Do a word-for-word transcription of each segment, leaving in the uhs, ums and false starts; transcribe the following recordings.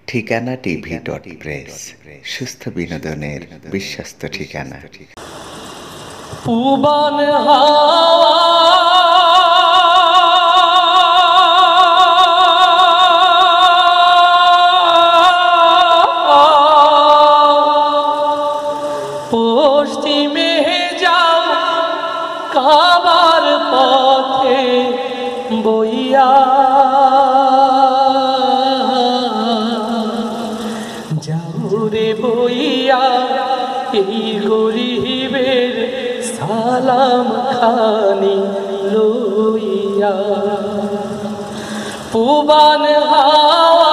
ঠিকানা TV dot press, সুস্থ বিনোদনের বিশ্বস্ত ঠিকানা। পুবান হাওয়া পশ্চিমে যাও কাবার পথে বইয়া, যাও রে বইয়া এই গরিবের সালাম খানি লইয়া। পুবান হাওয়া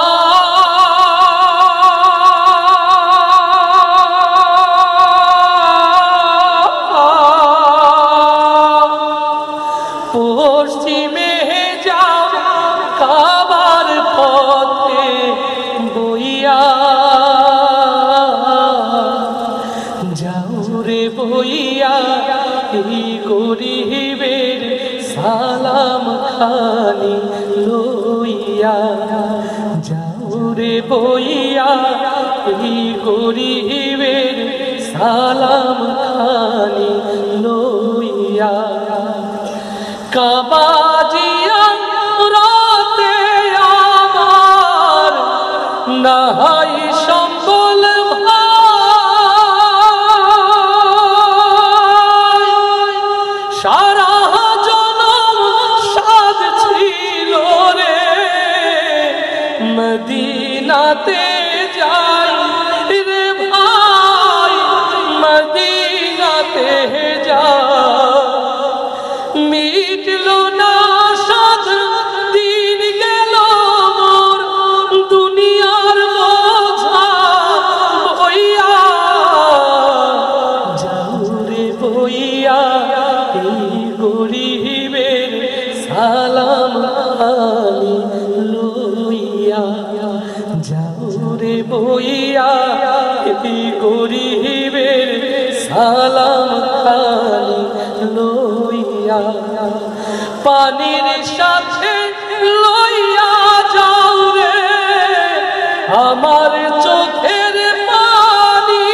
পশ্চিমে যাও কাবার পথে বইয়া, যাও রে বইয়া এই গরিবের সালাম খানি লইয়া, যাও রে বইয়া এই গরিবের সালাম খানি লইয়া। কাবা জিয়ারতে আমার নাই সম্বল ভাই, সারা জনম সাধ ছিল রে মদিনাতে যাই রে ভাই, মদিনাতে যাই। মিটলো না সাধ দিন গেল মোর দুনিয়ার বোঝা বইয়া, যাও রে বইয়া এই গরিবের সালাম খানি লইয়া, যাও রে বইয়া এই গরিবের সালাম খানি লইয়া। পানির সাথে লইয়া যাও রে আমার চোখের পানি,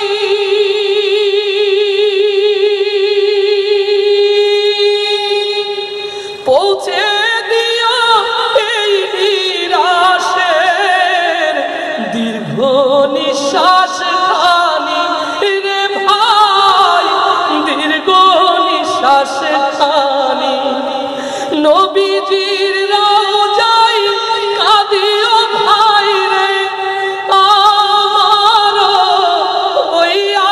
পৌঁছে দিও এই নিরাশের দীর্ঘ নিঃশ্বাস খানি রে ভাই, দীর্ঘ নিঃশ্বাস খানি। নবীজির রওজায় কাঁদিও ভাই রে আমার বইয়া,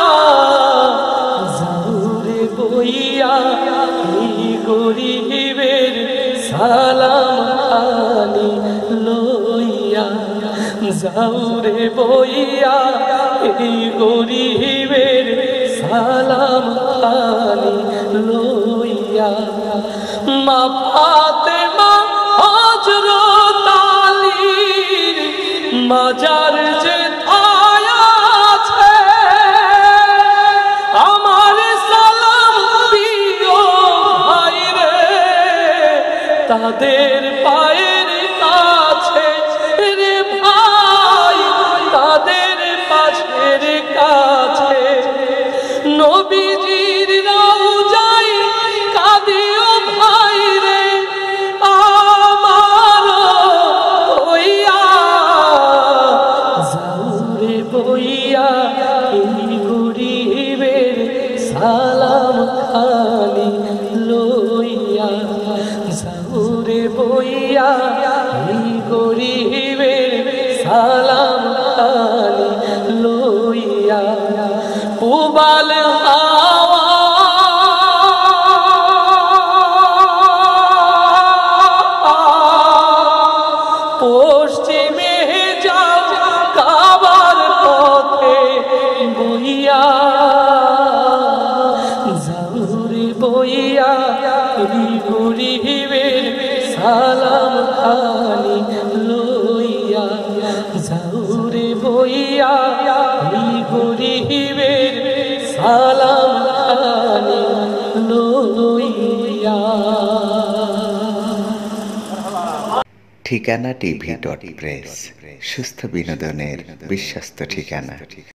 যাও রে বইয়া এই গরিবের সালাম খানি লইয়া, যাও রে বইয়া এই গরিবের সালাম খানি লইয়া। মা ফাতেমা হযরত আলীর মাজার যেথায় আছে, আমার সালাম দিও ভাই রে তাদের পায়ের কাছে রে ভাই, তাদের পাশের কাছে। নবীজির রওজায় কাঁদিও ভাই রে আমার বইয়া, যাও রে বইয়া এই গরিবের সালাম খানি লইয়া, যাও রে বইয়া এই গরিবের সালাম খানি লইয়া। পুবাল হাওয়া পশ্চিমে যাও কাবার পথে বইয়া, যাও রে বইয়া এই গরিবের সালাম খানি লইয়া, যাও ঠিকানা টিভি ডট প্রেস, সুস্থ বিনোদনের বিশ্বস্ত ঠিকানা।